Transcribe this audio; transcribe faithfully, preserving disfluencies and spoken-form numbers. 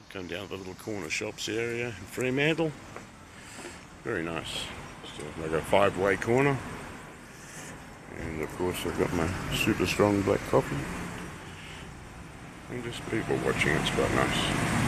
Come down to the little corner shops area in Fremantle. Very nice. So they've got a five-way corner. And of course I've got my super strong black coffee. And just people watching, it's quite nice.